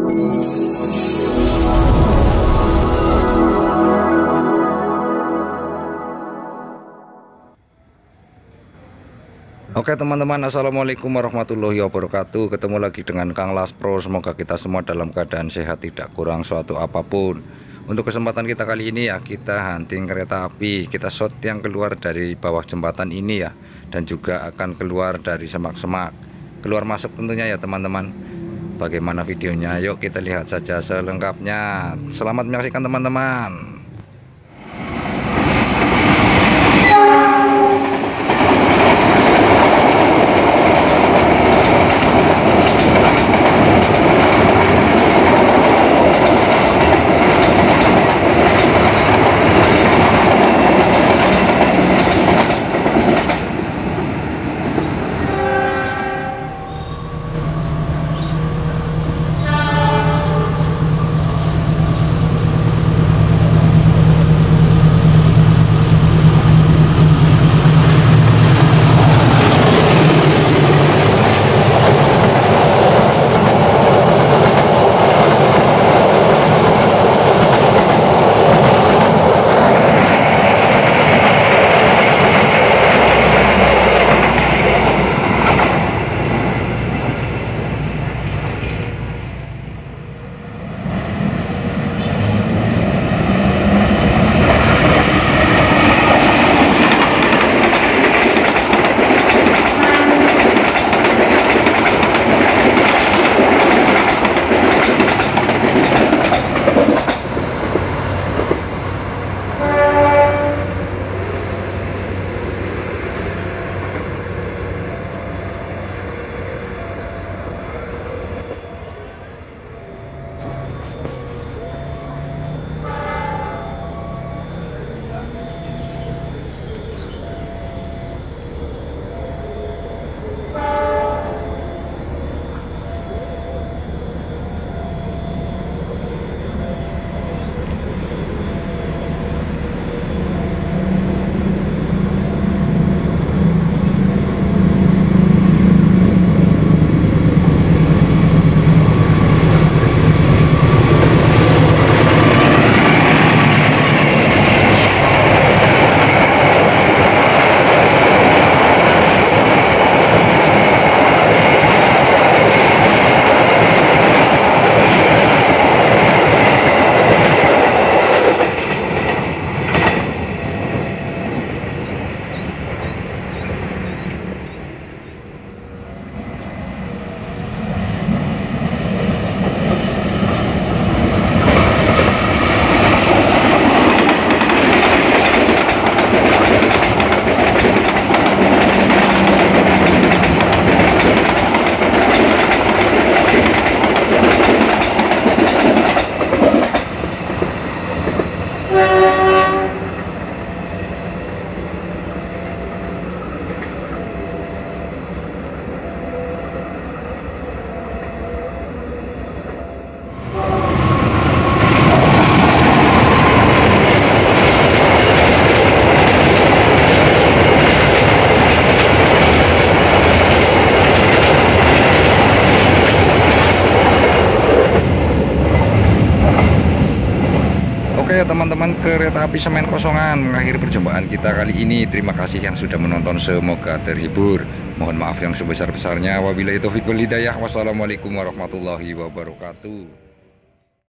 Oke teman-teman, assalamualaikum warahmatullahi wabarakatuh. Ketemu lagi dengan Kang Laspro. Semoga kita semua dalam keadaan sehat, tidak kurang suatu apapun. Untuk kesempatan kita kali ini ya, kita hunting kereta api. Kita shot yang keluar dari bawah jembatan ini ya, dan juga akan keluar dari semak-semak. Keluar masuk tentunya ya teman-teman. Bagaimana videonya? Yuk kita lihat saja selengkapnya. Selamat menyaksikan teman-teman. Oke teman-teman, kereta api semen kosongan mengakhiri perjumpaan kita kali ini. Terima kasih yang sudah menonton, semoga terhibur. Mohon maaf yang sebesar-besarnya. Wabillahi taufiq wal hidayah. Wassalamualaikum warahmatullahi wabarakatuh.